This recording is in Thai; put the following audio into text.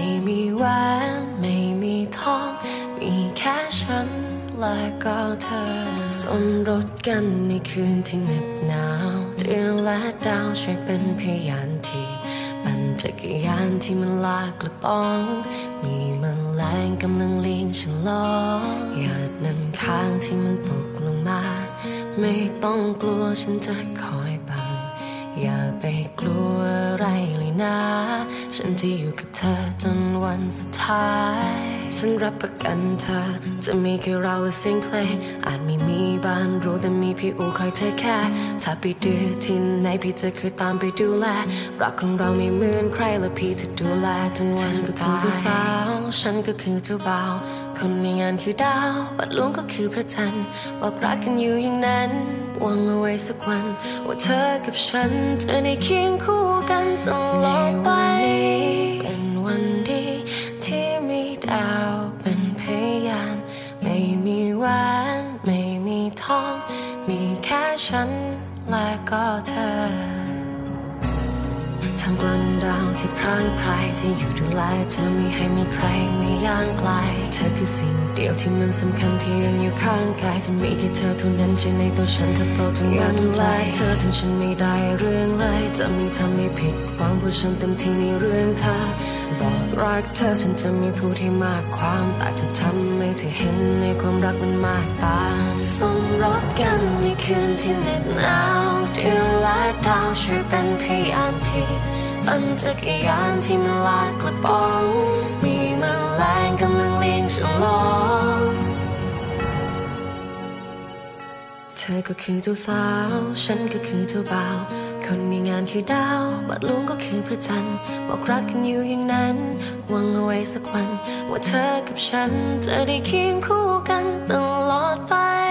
มีแหวนไม่มีทองมีแค่ฉันและก็เธอสมรสกันในคืนที่เหน็บหนาวเดือนและดาวช่วยเป็นพยานที่ปั่นจักรยานที่มันลากกระป๋องมีแมลงกำลังเลี้ยงฉันล้อหยาดน้ำค้างที่มันตกลงมาไม่ต้องกลัวฉันจะคอยบังอย่าไปกลัวอะไรเลยนะฉันจะอยู่กับเธอจนวันสุดท้ายฉันรับประกันเธอจะมีแค่เราและเสียงเพลงอาจไม่มีบ้านรู้แต่มีพี่อูคอยเทคแคร์ถ้าไปดื้อที่ไหนพี่จะเคยตามไปดูแลรักของเราไม่เหมือนใครและพี่จะดูแลจนวันก็คือเจ้าสาวฉันก็คือเจ้าบ่าวคนในงานคือดาวบัดหลวงก็คือพระจันทร์บอกรักกันอยู่อย่างนั้นหวังเอาไว้สักวันว่าเธอกับฉันจะได้เคียงคู่กันตลอดไปเป็นวันดีที่มีดาวเป็นพยานไม่มีแหวนไม่มีทองมีแค่ฉันและก็เธอทำกลางดาวที่พร่างพรายที่อยู่ดูแลเธอไม่ให้มีใครไม่ย่างไกลเธอคือสิ่งเดียวที่มันสำคัญที่ยังอยู่ข้างกายจะมีแค่เธอเท่านั้นใช่ในตัวฉันเธอโปรดจงมั่นใจเธอถึงฉันไม่ได้เรื่องเลยจะมีทำไม่ผิดหวังเพราะฉันเต็มที่ในเรื่องเธอบอกรักเธอฉันจะไม่พูดให้มากความแต่จะทำให้เธอเห็นในความรักมันมากตาสมรสกันในคืนที่เหน็บหนาวเดือนและดาวช่วยเป็นพยานที่ปั่นจักรยานที่มันลากกระป๋องมีแมลงกำลังเลี้ยงฉันล้อเธอก็คือเจ้าสาวฉันก็คือเจ้าบ่าวคนมีงานคือดาวบัดหลวงก็คือพระจันทร์บอกรักกันอยู่อย่างนั้นหวังเอาไว้สักวันว่าเธอกับฉันจะได้เคียงคู่กันตลอดไป